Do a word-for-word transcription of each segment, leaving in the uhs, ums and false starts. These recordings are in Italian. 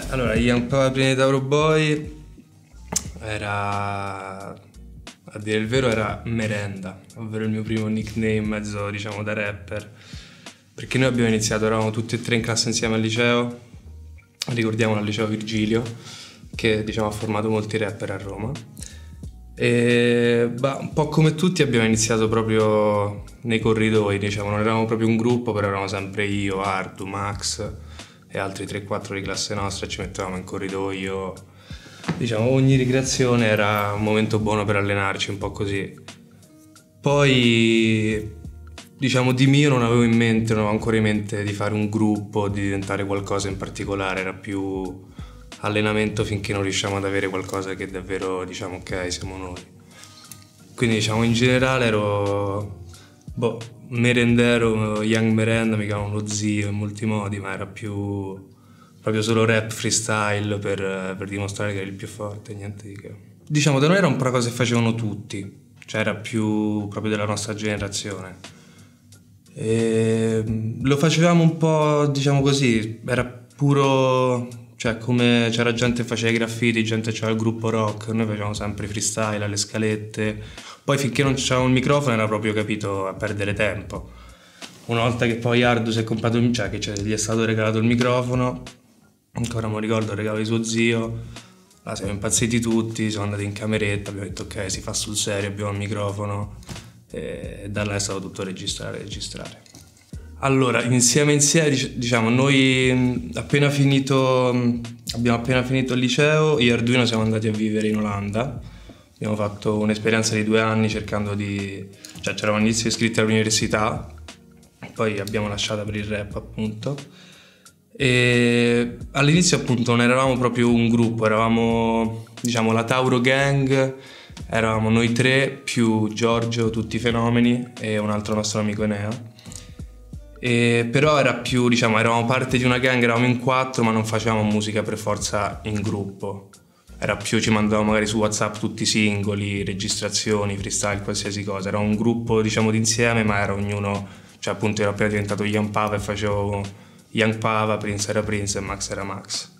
Allora, Young Pava prima di Tauro Boy era, a dire il vero, era Merenda, ovvero il mio primo nickname mezzo, diciamo, da rapper, perché noi abbiamo iniziato, eravamo tutti e tre in classe insieme al liceo, ricordiamo al liceo Virgilio, che diciamo ha formato molti rapper a Roma. E bah, un po' come tutti abbiamo iniziato proprio nei corridoi, diciamo, non eravamo proprio un gruppo, però eravamo sempre io, Ardu, Max e altri tre quattro di classe nostra e ci mettevamo in corridoio. Diciamo, ogni ricreazione era un momento buono per allenarci, un po' così. Poi, diciamo, di mio non avevo in mente, non avevo ancora in mente di fare un gruppo, di diventare qualcosa in particolare, era più allenamento finché non riusciamo ad avere qualcosa che davvero, diciamo, ok, siamo noi. Quindi, diciamo, in generale ero, boh, merendero, young merenda, mi chiamavano lo zio in molti modi, ma era più proprio solo rap freestyle per, per dimostrare che eri il più forte, niente di che. Diciamo, da noi era un po' una cosa che facevano tutti, cioè era più proprio della nostra generazione. E lo facevamo un po', diciamo così, era puro, cioè come c'era gente che faceva i graffiti, gente che c'era il gruppo rock, noi facevamo sempre freestyle alle scalette, poi finché non c'avevamo il microfono era proprio, capito, a perdere tempo. Una volta che poi Ardu si è comprato, cioè che gli è stato regalato il microfono, ancora non ricordo, il regalo di suo zio, là siamo impazziti tutti, siamo andati in cameretta, abbiamo detto ok, si fa sul serio, abbiamo il microfono, e da là è stato tutto registrare, registrare. Allora, insieme insieme, diciamo, noi appena finito, abbiamo appena finito il liceo, io e Arduino siamo andati a vivere in Olanda, abbiamo fatto un'esperienza di due anni cercando di, cioè c'eravamo all'inizio iscritti all'università, poi abbiamo lasciato per il rap appunto, e all'inizio appunto non eravamo proprio un gruppo, eravamo, diciamo, la Tauro Gang, eravamo noi tre più Giorgio, tutti i fenomeni, e un altro nostro amico Enea. E però era più, diciamo, eravamo parte di una gang, eravamo in quattro, ma non facevamo musica per forza in gruppo. Era più, ci mandavamo magari su WhatsApp tutti i singoli, registrazioni, freestyle, qualsiasi cosa. Era un gruppo, diciamo, d'insieme, ma era ognuno, cioè appunto ero appena diventato Young Pava e facevo Young Pava, Prince era Prince e Max era Max.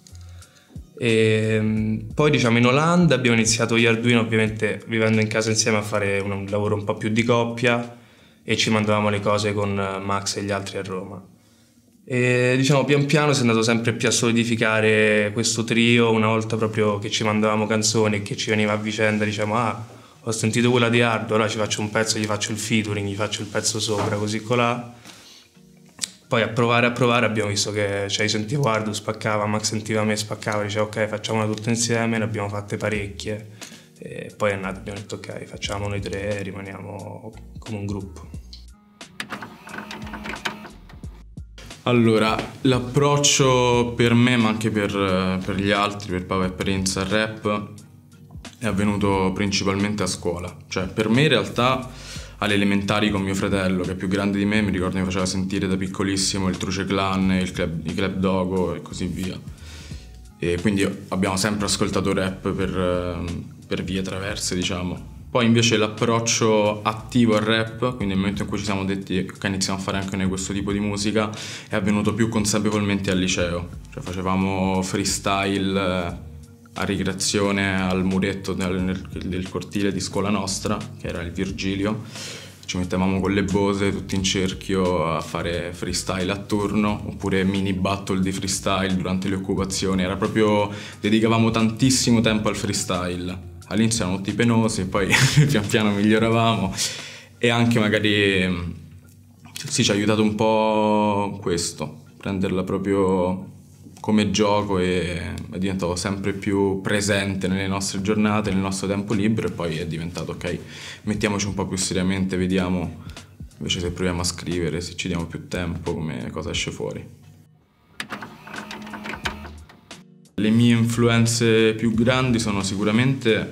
E poi, diciamo, in Olanda abbiamo iniziato io e Arduino, ovviamente vivendo in casa insieme, a fare un lavoro un po' più di coppia, e ci mandavamo le cose con Max e gli altri a Roma. E diciamo pian piano si è andato sempre più a solidificare questo trio, una volta proprio che ci mandavamo canzoni e che ci veniva a vicenda, diciamo ah, ho sentito quella di Ardo, allora ci faccio un pezzo, gli faccio il featuring, gli faccio il pezzo sopra, così colà. Poi a provare a provare abbiamo visto che, cioè, io sentivo Ardo, spaccava, Max sentiva me, spaccava, diceva ok, facciamola tutte insieme, ne abbiamo fatte parecchie. E poi è nato, abbiamo detto ok, facciamo noi tre e rimaniamo come un gruppo. Allora, l'approccio per me, ma anche per, per gli altri, per Pava e Prince al rap, è avvenuto principalmente a scuola. Cioè, per me in realtà alle elementari con mio fratello, che è più grande di me, mi ricordo che mi faceva sentire da piccolissimo il Truce Clan, il Club, i Club Dogo e così via. E quindi abbiamo sempre ascoltato rap per, per vie traverse, diciamo. Poi invece l'approccio attivo al rap, quindi nel momento in cui ci siamo detti che iniziamo a fare anche noi questo tipo di musica, è avvenuto più consapevolmente al liceo. Cioè facevamo freestyle a ricreazione al muretto del, del cortile di scuola nostra, che era il Virgilio. Ci mettevamo con le bose tutti in cerchio a fare freestyle a turno, oppure mini battle di freestyle durante le occupazioni. Era proprio, dedicavamo tantissimo tempo al freestyle. All'inizio erano tutti penosi, poi pian piano miglioravamo, e anche magari sì, ci ha aiutato un po' questo, prenderla proprio come gioco, e è diventato sempre più presente nelle nostre giornate, nel nostro tempo libero, e poi è diventato ok, mettiamoci un po' più seriamente, vediamo invece se proviamo a scrivere, se ci diamo più tempo, come cosa esce fuori. Le mie influenze più grandi sono sicuramente,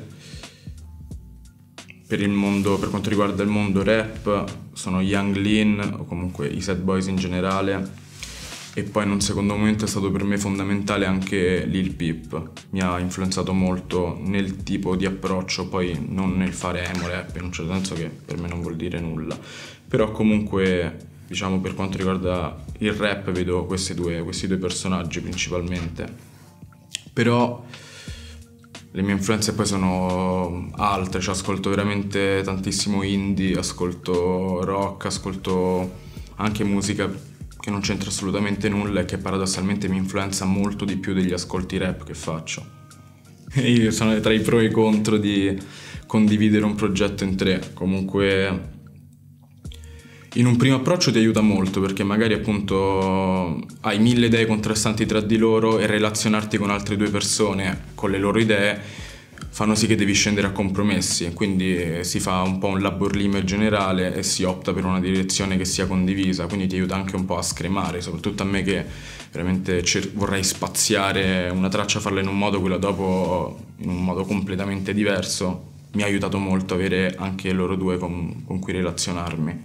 per il mondo, per quanto riguarda il mondo rap, sono Young Lean o comunque i Sad Boys in generale, e poi in un secondo momento è stato per me fondamentale anche Lil Peep. Mi ha influenzato molto nel tipo di approccio, poi non nel fare emo rap, in un certo senso, che per me non vuol dire nulla, però comunque, diciamo, per quanto riguarda il rap vedo questi due, questi due personaggi principalmente. però le mie influenze poi sono altre, cioè ascolto veramente tantissimo indie, ascolto rock, ascolto anche musica che non c'entra assolutamente nulla e che paradossalmente mi influenza molto di più degli ascolti rap che faccio. E io sono tra i pro e i contro di condividere un progetto in tre. Comunque in un primo approccio ti aiuta molto, perché magari appunto hai mille idee contrastanti tra di loro e relazionarti con altre due persone con le loro idee fanno sì che devi scendere a compromessi, quindi si fa un po' un labor lime generale e si opta per una direzione che sia condivisa, quindi ti aiuta anche un po' a scremare, soprattutto a me che veramente cer- vorrei spaziare una traccia, farla in un modo, quella dopo in un modo completamente diverso. Mi ha aiutato molto avere anche loro due con, con cui relazionarmi.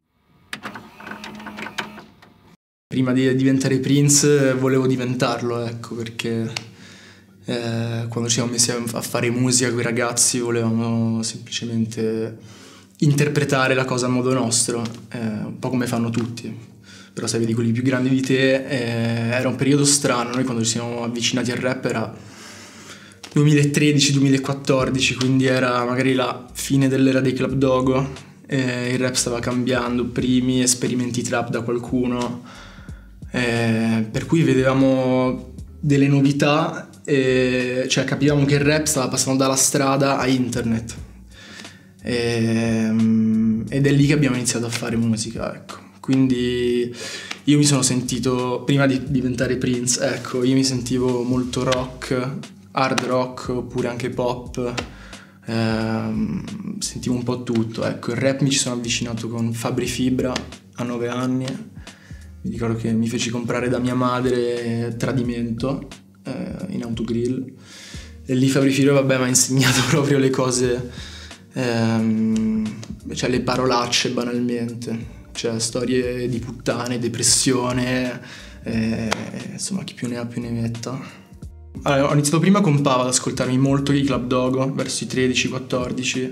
Prima di diventare Prince volevo diventarlo, ecco, perché eh, quando ci siamo messi a fare musica con i ragazzi volevamo semplicemente interpretare la cosa a modo nostro, eh, un po' come fanno tutti. Però se vedi quelli più grandi di te, eh, era un periodo strano. Noi quando ci siamo avvicinati al rap era duemilatredici duemilaquattordici, quindi era magari la fine dell'era dei Club Dogo, eh, il rap stava cambiando, primi esperimenti trap da qualcuno, eh, per cui vedevamo delle novità, eh, cioè capivamo che il rap stava passando dalla strada a internet, eh, ed è lì che abbiamo iniziato a fare musica, ecco. Quindi io mi sono sentito, prima di diventare Prince, ecco, io mi sentivo molto rock, hard rock oppure anche pop, ehm, sentivo un po' tutto, ecco. Il rap mi ci sono avvicinato con Fabri Fibra a nove anni, mi ricordo che mi feci comprare da mia madre Tradimento eh, in autogrill, e lì Fabri Fibra vabbè mi ha insegnato proprio le cose, ehm, cioè le parolacce banalmente, cioè storie di puttane, depressione, eh, insomma chi più ne ha più ne metta. Allora, ho iniziato prima con Pava ad ascoltarmi molto i Club Dogo, verso i tredici quattordici,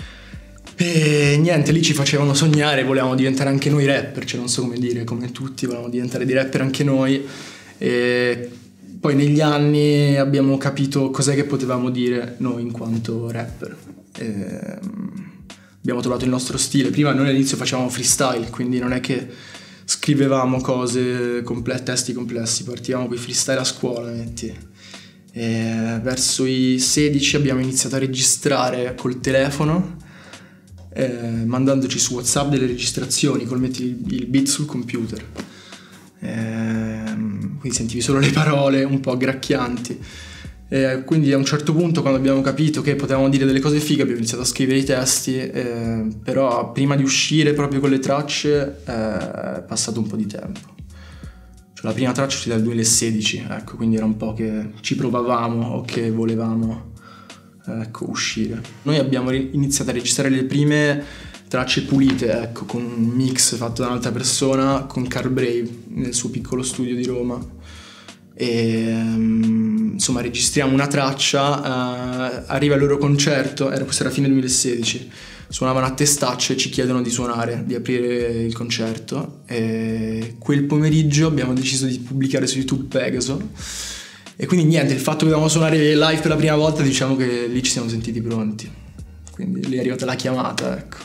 e niente, lì ci facevano sognare, volevamo diventare anche noi rapper, cioè non so come dire, come tutti volevamo diventare di rapper anche noi, e poi negli anni abbiamo capito cos'è che potevamo dire noi in quanto rapper. E abbiamo trovato il nostro stile. Prima noi all'inizio facevamo freestyle, quindi non è che scrivevamo cose complesse, testi complessi, partivamo con i freestyle a scuola, metti. E verso i sedici abbiamo iniziato a registrare col telefono, eh, mandandoci su WhatsApp delle registrazioni, col metti il beat sul computer. Eh, quindi sentivi solo le parole un po' gracchianti. E quindi a un certo punto, quando abbiamo capito che potevamo dire delle cose fighe, abbiamo iniziato a scrivere i testi, eh, però prima di uscire proprio con le tracce eh, è passato un po' di tempo. Cioè la prima traccia uscì dal duemilasedici, ecco, quindi era un po' che ci provavamo o che volevamo ecco, uscire. Noi abbiamo iniziato a registrare le prime tracce pulite, ecco, con un mix fatto da un'altra persona, con Carl Brave nel suo piccolo studio di Roma. E insomma registriamo una traccia, uh, arriva il loro concerto, era questa era fine duemilasedici, suonavano a testacce e ci chiedono di suonare, di aprire il concerto, e quel pomeriggio abbiamo deciso di pubblicare su YouTube Pegaso, e quindi niente, il fatto che dovevamo suonare live per la prima volta, diciamo che lì ci siamo sentiti pronti, quindi lì è arrivata la chiamata, ecco.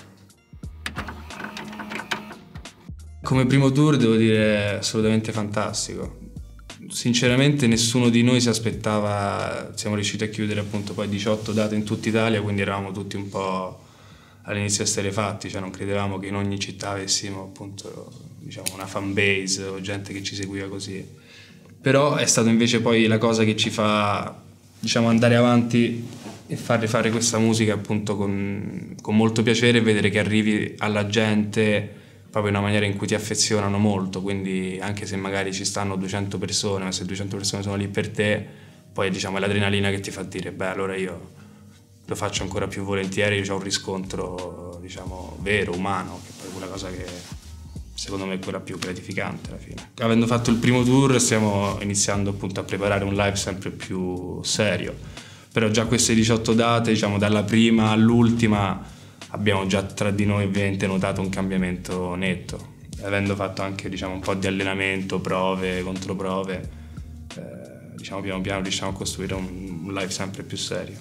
Come primo tour devo dire assolutamente fantastico. Sinceramente nessuno di noi si aspettava, siamo riusciti a chiudere appunto poi diciotto date in tutta Italia, quindi eravamo tutti un po' all'inizio esterefatti, cioè non credevamo che in ogni città avessimo appunto diciamo una fan base o gente che ci seguiva così. Però è stato invece poi la cosa che ci fa diciamo andare avanti e farle fare questa musica appunto con, con molto piacere, e vedere che arrivi alla gente proprio in una maniera in cui ti affezionano molto, quindi anche se magari ci stanno duecento persone, ma se duecento persone sono lì per te, poi diciamo è l'adrenalina che ti fa dire beh allora io lo faccio ancora più volentieri, c'ho un riscontro diciamo vero, umano, che poi è quella cosa che secondo me è quella più gratificante alla fine. Avendo fatto il primo tour stiamo iniziando appunto a preparare un live sempre più serio, però già queste diciotto date, diciamo dalla prima all'ultima, abbiamo già tra di noi ovviamente notato un cambiamento netto, avendo fatto anche diciamo un po' di allenamento, prove, controprove, eh, diciamo piano piano riusciamo a costruire un, un live sempre più serio.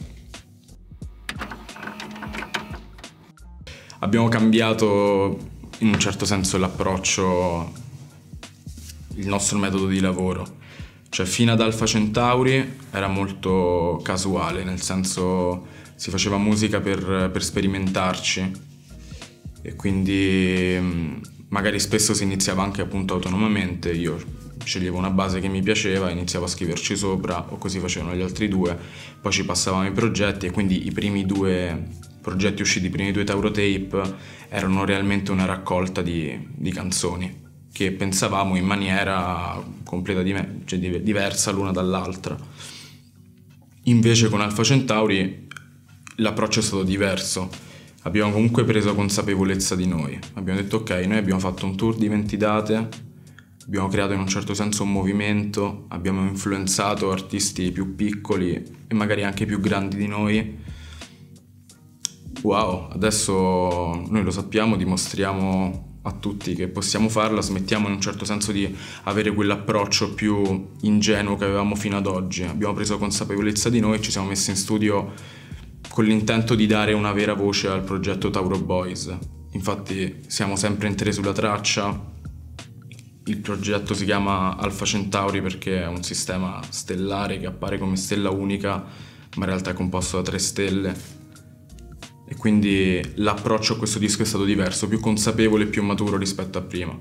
Abbiamo cambiato in un certo senso l'approccio, il nostro metodo di lavoro. Cioè fino ad Alpha Centauri era molto casuale, nel senso si faceva musica per, per sperimentarci e quindi magari spesso si iniziava anche appunto autonomamente. Io sceglievo una base che mi piaceva, iniziavo a scriverci sopra o così facevano gli altri due, poi ci passavamo i progetti e quindi i primi due progetti usciti, i primi due Tauro Tape erano realmente una raccolta di, di canzoni che pensavamo in maniera completamente cioè diversa l'una dall'altra. Invece con Alpha Centauri l'approccio è stato diverso. Abbiamo comunque preso consapevolezza di noi. Abbiamo detto ok, noi abbiamo fatto un tour di venti date, abbiamo creato in un certo senso un movimento, abbiamo influenzato artisti più piccoli e magari anche più grandi di noi. Wow, adesso noi lo sappiamo, dimostriamo a tutti che possiamo farla, smettiamo in un certo senso di avere quell'approccio più ingenuo che avevamo fino ad oggi. Abbiamo preso consapevolezza di noi e ci siamo messi in studio con l'intento di dare una vera voce al progetto Tauro Boys. Infatti siamo sempre interi sulla traccia. Il progetto si chiama Alpha Centauri perché è un sistema stellare che appare come stella unica, ma in realtà è composto da tre stelle. E quindi l'approccio a questo disco è stato diverso, più consapevole e più maturo rispetto a prima.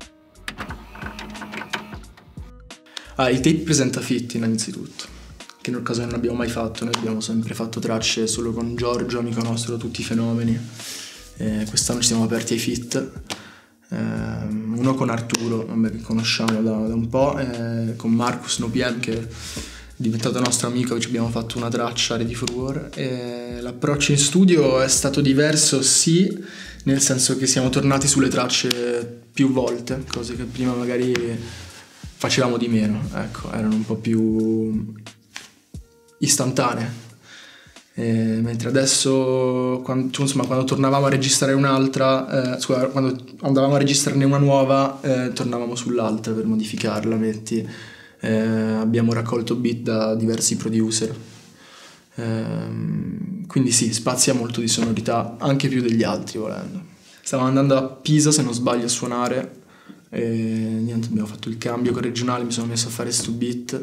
Ah, il tape presenta feat innanzitutto, che nel caso non abbiamo mai fatto. Noi abbiamo sempre fatto tracce solo con Giorgio, amico nostro, tutti i fenomeni. E quest'anno ci siamo aperti ai feat. Eh, uno con Arturo, vabbè, che conosciamo da, da un po', e con Marcus No P M, che diventato nostro amico, ci abbiamo fatto una traccia, Ready for War. E l'approccio in studio è stato diverso, sì, nel senso che siamo tornati sulle tracce più volte, cose che prima magari facevamo di meno, ecco, erano un po' più istantanee. E mentre adesso, quando, insomma, quando tornavamo a registrare un'altra, eh, scusa, quando andavamo a registrarne una nuova, eh, tornavamo sull'altra per modificarla, metti. Eh, abbiamo raccolto beat da diversi producer, eh, quindi sì, spazia molto di sonorità, anche più degli altri volendo. Stavamo andando a Pisa, se non sbaglio, a suonare e niente, abbiamo fatto il cambio con regionale, mi sono messo a fare sto beat,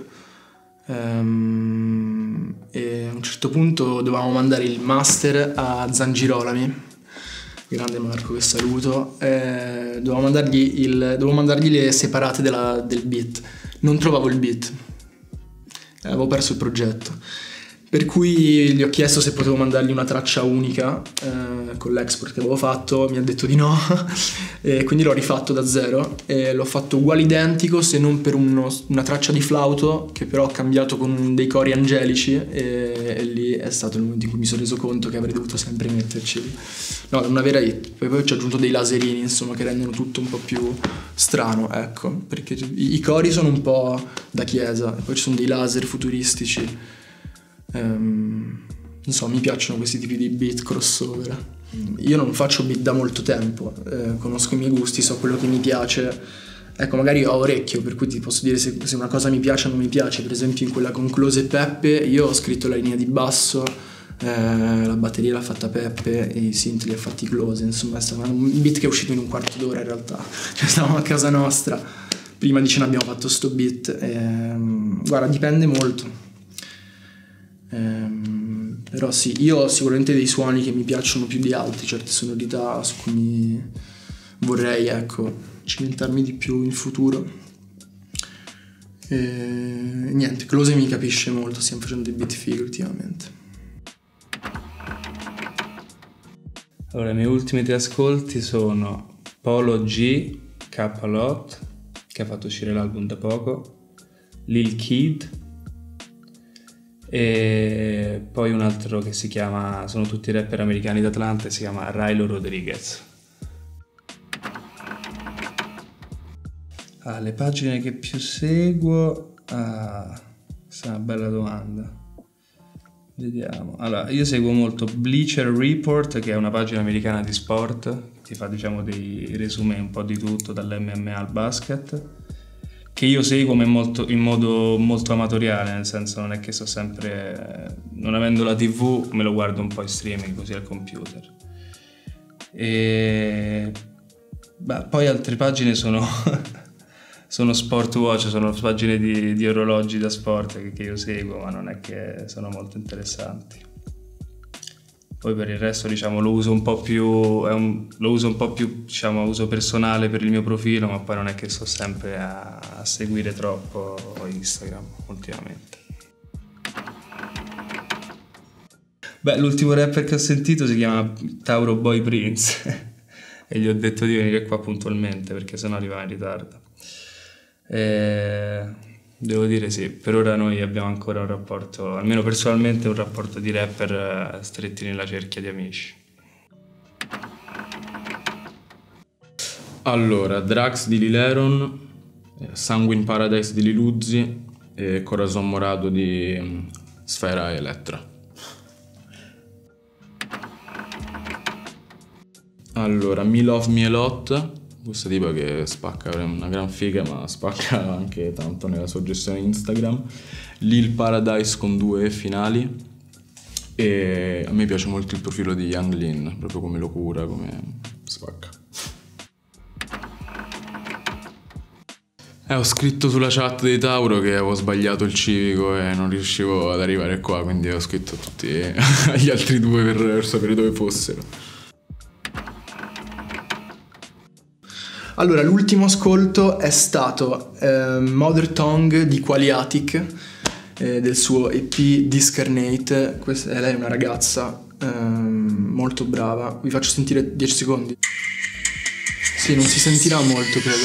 ehm, e a un certo punto dovevamo mandare il master a Zangirolami, grande Marco che saluto, e dovevamo mandargli, il, dovevo mandargli le separate della, del beat. Non trovavo il beat, avevo perso il progetto, per cui gli ho chiesto se potevo mandargli una traccia unica eh, con l'export che avevo fatto, mi ha detto di no e quindi l'ho rifatto da zero e l'ho fatto uguale identico, se non per uno, una traccia di flauto che però ho cambiato con dei cori angelici e, e lì è stato il momento in cui mi sono reso conto che avrei dovuto sempre metterci, no, una vera hit. Poi, poi ci ho aggiunto dei laserini, insomma, che rendono tutto un po' più strano, ecco, perché i, i cori sono un po' da chiesa e poi ci sono dei laser futuristici. Um, non so, mi piacciono questi tipi di beat crossover. Io non faccio beat da molto tempo, eh, conosco i miei gusti, so quello che mi piace. Ecco, magari ho orecchio, per cui ti posso dire se, se una cosa mi piace o non mi piace. Per esempio in quella con Close e Peppe io ho scritto la linea di basso, eh, la batteria l'ha fatta Peppe e i synth li ha fatti Close. Insomma è stato un beat che è uscito in un quarto d'ora in realtà. Cioè stavamo a casa nostra, prima di cena abbiamo fatto sto beat e, guarda, dipende molto. Ehm, però sì, io ho sicuramente dei suoni che mi piacciono più di altri, certe sonorità su cui mi vorrei, ecco, cimentarmi di più in futuro. E niente, Close mi capisce molto, stiamo facendo dei beat fighi ultimamente. Allora, i miei ultimi tre ascolti sono Polo G, K-Lot, che ha fatto uscire l'album da poco, Lil Kid, e poi un altro che si chiama, sono tutti rapper americani d'Atlanta, si chiama Rylo Rodriguez. Ah, le pagine che più seguo, ah, questa è una bella domanda, vediamo. Allora, io seguo molto Bleacher Report, che è una pagina americana di sport, che ti fa, diciamo, dei resumi un po' di tutto, dall'M M A al basket. che io seguo ma in, molto, in modo molto amatoriale, nel senso non è che sto sempre, non avendo la tivù me lo guardo un po' in streaming così al computer. E beh, poi altre pagine sono sono sport watch, sono pagine di, di orologi da sport che, che io seguo, ma non è che sono molto interessanti. Poi per il resto, diciamo, lo uso un po' più, è un, lo uso un po' più, diciamo, a uso personale per il mio profilo, ma poi non è che sto sempre a, a seguire troppo Instagram ultimamente. Beh, l'ultimo rapper che ho sentito si chiama Tauro Boy Prince e gli ho detto di venire qua puntualmente perché sennò arrivava in ritardo. E devo dire sì, per ora noi abbiamo ancora un rapporto, almeno personalmente un rapporto di rapper stretti nella cerchia di amici. Allora, Drax di Lileron, Sanguine Paradise di Liluzzi e Corazon Morado di Sfera e Elettra. Allora, Me Love Me A Lot, questa tipa che spacca, è una gran figa, ma spacca anche tanto nella sua gestione Instagram. Lil Paradise con due E finali. E a me piace molto il profilo di Young Lin, proprio come lo cura, come spacca. Eh, ho scritto sulla chat di Tauro che avevo sbagliato il civico e non riuscivo ad arrivare qua, quindi ho scritto a tutti gli altri due per, per sapere dove fossero. Allora, l'ultimo ascolto è stato eh, Mother Tongue di Qualiatic, eh, del suo E P Discarnate. Questa, lei è una ragazza eh, molto brava. Vi faccio sentire dieci secondi. Sì, non si sentirà molto, credo.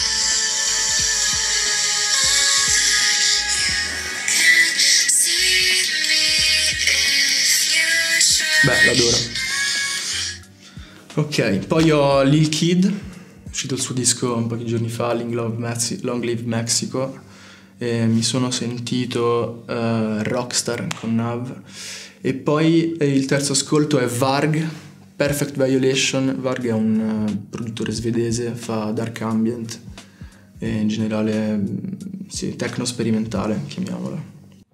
Beh, l'adoro. Ok, poi ho Lil Kid. È uscito il suo disco un pochi giorni fa, Long Live, Maxi- Long Live Mexico, e mi sono sentito uh, Rockstar con Nav. E poi eh, il terzo ascolto è Varg, Perfect Violation. Varg è un uh, produttore svedese, fa dark ambient e in generale sì, techno sperimentale, chiamiamola.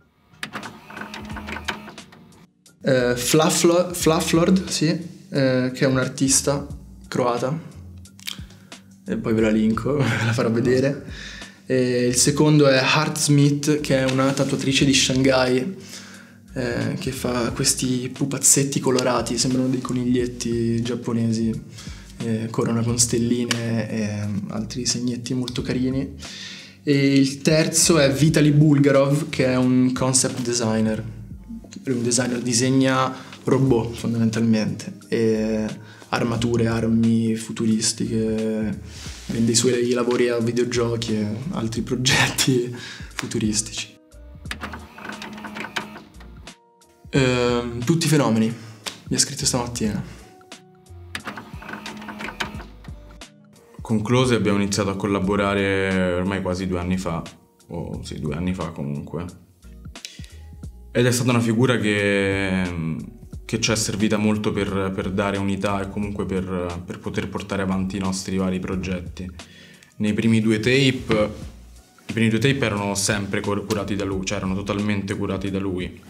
Uh, Flufflord, Flufflord, sì, uh, che è un artista croata. E poi ve la linko, ve la farò vedere. E il secondo è Heart Smith, che è una tatuatrice di Shanghai, eh, che fa questi pupazzetti colorati, sembrano dei coniglietti giapponesi, eh, corona con stelline e altri segnetti molto carini. E il terzo è Vitaly Bulgarov, che è un concept designer. Un designer, disegna robot fondamentalmente, e armature, armi futuristiche, vende i suoi lavori a videogiochi e altri progetti futuristici. Ehm, tutti i fenomeni, mi ha scritto stamattina. Con Close abbiamo iniziato a collaborare ormai quasi due anni fa, o sì, due anni fa comunque. Ed è stata una figura che... che ci è servita molto per, per dare unità e comunque per, per poter portare avanti i nostri vari progetti. Nei primi due tape, i primi due tape erano sempre curati da lui, cioè erano totalmente curati da lui.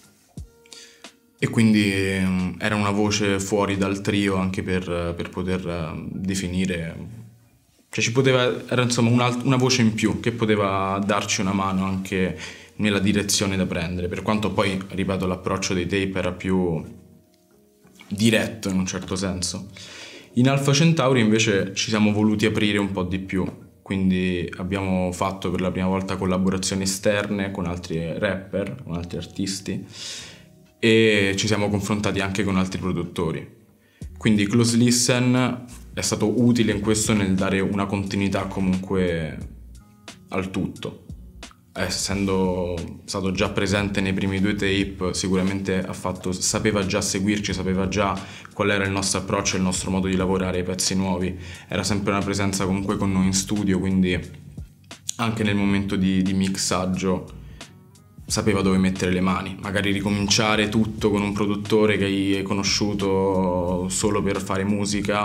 E quindi era una voce fuori dal trio anche per, per poter definire, cioè ci poteva, era insomma una, una voce in più che poteva darci una mano anche nella direzione da prendere, per quanto poi, ripeto, l'approccio dei tape era più diretto in un certo senso. In Alpha Centauri invece ci siamo voluti aprire un po' di più, quindi abbiamo fatto per la prima volta collaborazioni esterne con altri rapper, con altri artisti, e ci siamo confrontati anche con altri produttori. Quindi Close Listen è stato utile in questo, nel dare una continuità comunque al tutto. Essendo stato già presente nei primi due tape, sicuramente ha fatto, sapeva già seguirci, sapeva già qual era il nostro approccio e il nostro modo di lavorare ai pezzi nuovi. Era sempre una presenza comunque con noi in studio, quindi anche nel momento di, di mixaggio sapeva dove mettere le mani. Magari ricominciare tutto con un produttore che hai conosciuto solo per fare musica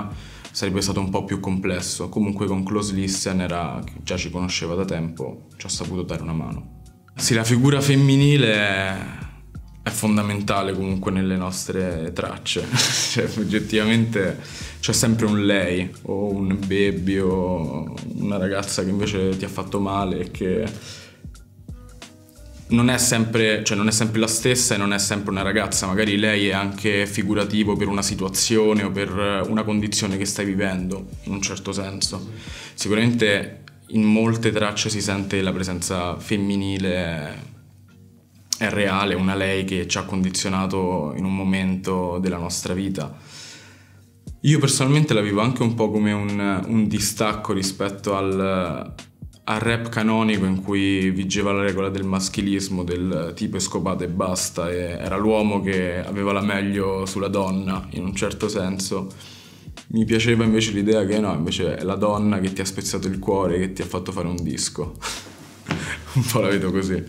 sarebbe stato un po' più complesso. Comunque con Close Listen era, già ci conosceva da tempo, ci ha saputo dare una mano. Sì, la figura femminile è, è fondamentale comunque nelle nostre tracce. Cioè, oggettivamente c'è sempre un lei o un baby o una ragazza che invece ti ha fatto male e che non è sempre, cioè non è sempre la stessa e non è sempre una ragazza, magari lei è anche figurativo per una situazione o per una condizione che stai vivendo, in un certo senso. Sicuramente in molte tracce si sente la presenza femminile, è reale, una lei che ci ha condizionato in un momento della nostra vita. Io personalmente la vivo anche un po' come un, un distacco rispetto al... al rap canonico in cui vigeva la regola del maschilismo, del tipo scopate e basta, e era l'uomo che aveva la meglio sulla donna, in un certo senso. Mi piaceva invece l'idea che no, invece è la donna che ti ha spezzato il cuore, che ti ha fatto fare un disco. Un po' la vedo così.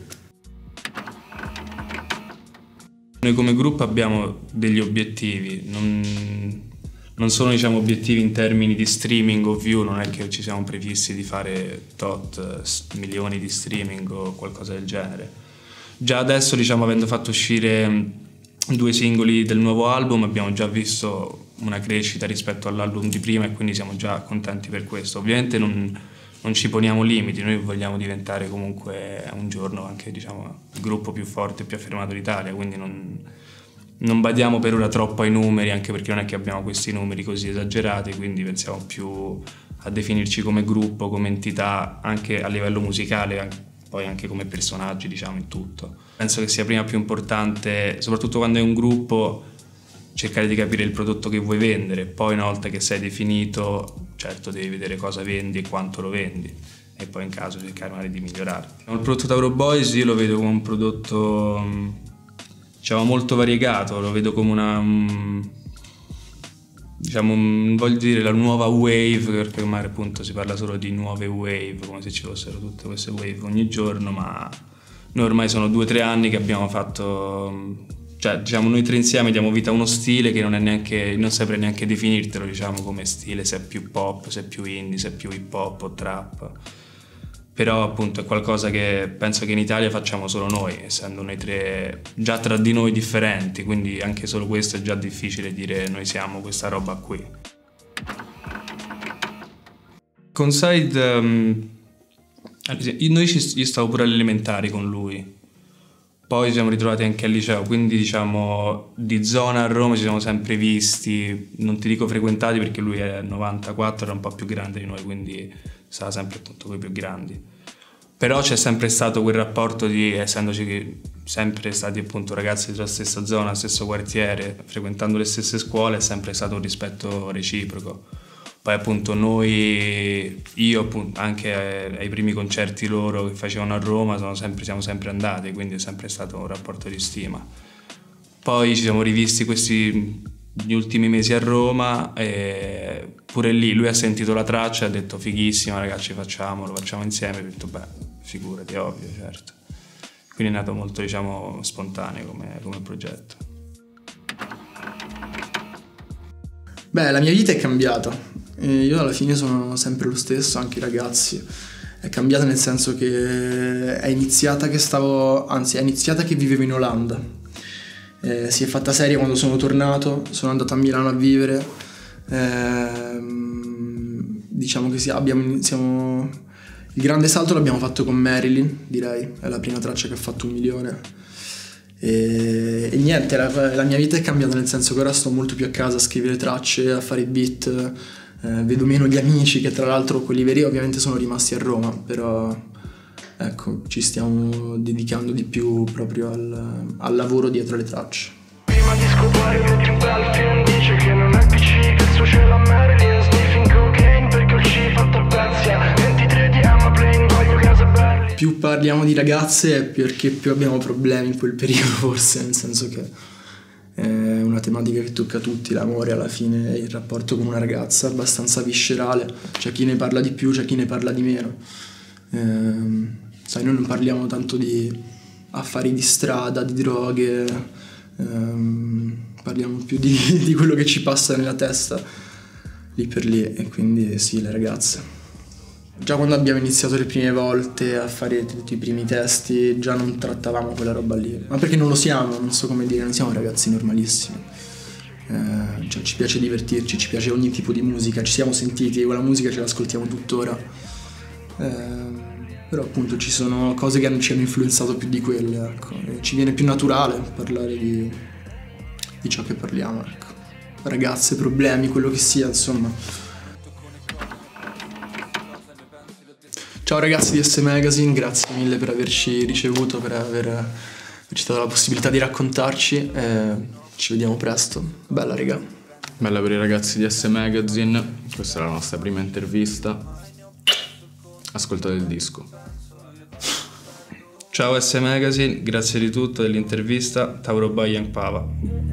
Noi come gruppo abbiamo degli obiettivi, non... non sono, diciamo, obiettivi in termini di streaming o view, non è che ci siamo prefissi di fare tot milioni di streaming o qualcosa del genere. Già adesso, diciamo, avendo fatto uscire due singoli del nuovo album, abbiamo già visto una crescita rispetto all'album di prima e quindi siamo già contenti per questo. Ovviamente non, non ci poniamo limiti, noi vogliamo diventare comunque un giorno anche, diciamo, il gruppo più forte e più affermato d'Italia, quindi non... non badiamo per ora troppo ai numeri, anche perché non è che abbiamo questi numeri così esagerati, quindi pensiamo più a definirci come gruppo, come entità, anche a livello musicale, poi anche come personaggi, diciamo, in tutto. Penso che sia prima più importante, soprattutto quando è un gruppo, cercare di capire il prodotto che vuoi vendere, poi una volta che sei definito, certo devi vedere cosa vendi e quanto lo vendi, e poi in caso cercare magari di migliorarti. Il prodotto Tauro Boys io lo vedo come un prodotto, diciamo, molto variegato, lo vedo come una, diciamo, non voglio dire la nuova wave, perché ormai appunto si parla solo di nuove wave, come se ci fossero tutte queste wave ogni giorno, ma noi ormai sono due o tre anni che abbiamo fatto, cioè diciamo noi tre insieme diamo vita a uno stile che non è neanche, non saprei neanche definirtelo, diciamo, come stile, se è più pop, se è più indie, se è più hip hop o trap. Però appunto è qualcosa che penso che in Italia facciamo solo noi, essendo noi tre già tra di noi differenti, quindi anche solo questo è già difficile dire noi siamo questa roba qui. Con Side, um, noi ci, io stavo pure alle elementari con lui, poi ci siamo ritrovati anche al liceo, quindi diciamo di zona a Roma ci siamo sempre visti, non ti dico frequentati perché lui è novantaquattro, era un po' più grande di noi, quindi stava sempre appunto con i più grandi. Però c'è sempre stato quel rapporto di, essendoci sempre stati appunto ragazzi della stessa zona, stesso quartiere, frequentando le stesse scuole, è sempre stato un rispetto reciproco. Poi appunto noi, io appunto anche ai, ai primi concerti loro che facevano a Roma sono sempre, siamo sempre andati, quindi è sempre stato un rapporto di stima. Poi ci siamo rivisti questi gli ultimi mesi a Roma e pure lì lui ha sentito la traccia e ha detto fighissima ragazzi, facciamolo, lo facciamo insieme, e ho detto beh, figurati, ovvio, certo. Quindi è nato molto, diciamo, spontaneo come, come progetto. Beh, la mia vita è cambiata, e io alla fine sono sempre lo stesso, anche i ragazzi. È cambiata nel senso che è iniziata che stavo, anzi è iniziata che vivevo in Olanda. Eh, si è fatta seria quando sono tornato, sono andato a Milano a vivere, eh, diciamo che sì, abbiamo, siamo, il grande salto l'abbiamo fatto con Marilyn, direi, è la prima traccia che ha fatto un milione e, e niente, la, la mia vita è cambiata nel senso che ora sto molto più a casa a scrivere tracce, a fare i beat, eh, vedo meno gli amici che tra l'altro quelli veri ovviamente sono rimasti a Roma, però ecco, ci stiamo dedicando di più proprio al, al lavoro dietro le tracce. Prima di scopare che più bel film dice che non è P C, che il suo cielo a Marilyn, sniffing cocaine perché ho ci fatto a Pezia, ventitré di Emma Plain, voglio casa belli. Più parliamo di ragazze è perché più abbiamo problemi in quel periodo forse, nel senso che è una tematica che tocca tutti, l'amore alla fine, il rapporto con una ragazza è abbastanza viscerale, c'è chi ne parla di più, c'è chi ne parla di meno. Ehm, sai, noi non parliamo tanto di affari di strada, di droghe, ehm, parliamo più di, di quello che ci passa nella testa, lì per lì, e quindi sì, le ragazze. Già quando abbiamo iniziato le prime volte a fare tutti i primi testi, già non trattavamo quella roba lì, ma perché non lo siamo, non so come dire, non siamo ragazzi normalissimi. Eh, cioè, ci piace divertirci, ci piace ogni tipo di musica, ci siamo sentiti, quella musica ce l'ascoltiamo tuttora. Eh, però appunto ci sono cose che ci hanno influenzato più di quelle, ecco. E ci viene più naturale parlare di, di ciò che parliamo, ecco. Ragazze, problemi, quello che sia, insomma. Ciao ragazzi di S Magazine, grazie mille per averci ricevuto, per aver ci dato la possibilità di raccontarci. Eh, ci vediamo presto. Bella raga. Bella per i ragazzi di S Magazine, questa è la nostra prima intervista. Ascoltate il disco. Ciao S Magazine, grazie di tutto, dell'intervista. Tauro by Young Pava.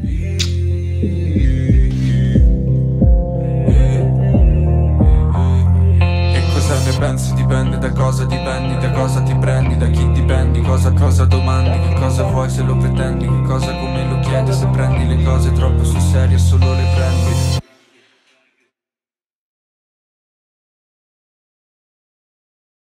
Pensi dipende da cosa dipendi, da cosa ti prendi, da chi dipendi, cosa cosa domandi, che cosa vuoi se lo pretendi, che cosa come lo chiedi, se prendi le cose troppo sul serio e solo le prendi.